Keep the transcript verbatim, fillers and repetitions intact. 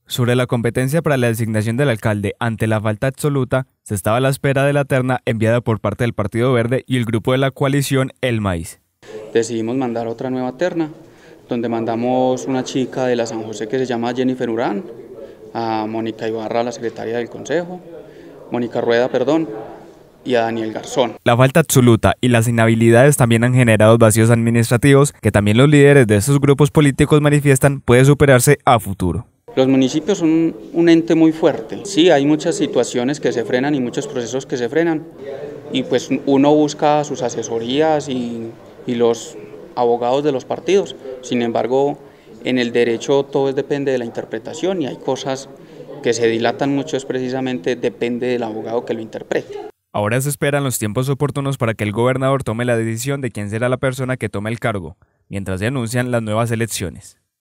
Sobre la competencia para la designación del alcalde ante la falta absoluta, se estaba a la espera de la terna enviada por parte del Partido Verde y el grupo de la coalición El Maíz. Decidimos mandar otra nueva terna, donde mandamos una chica de la San José que se llama Jennifer Urán, a Mónica Ibarra, la secretaria del Consejo, Mónica Rueda, perdón, y a Daniel Garzón. La falta absoluta y las inhabilidades también han generado vacíos administrativos que también los líderes de estos grupos políticos manifiestan puede superarse a futuro. Los municipios son un ente muy fuerte. Sí, hay muchas situaciones que se frenan y muchos procesos que se frenan. Y pues uno busca sus asesorías y, y los abogados de los partidos. Sin embargo, en el derecho todo depende de la interpretación y hay cosas que se dilatan mucho, es precisamente depende del abogado que lo interprete. Ahora se esperan los tiempos oportunos para que el gobernador tome la decisión de quién será la persona que tome el cargo, mientras se anuncian las nuevas elecciones.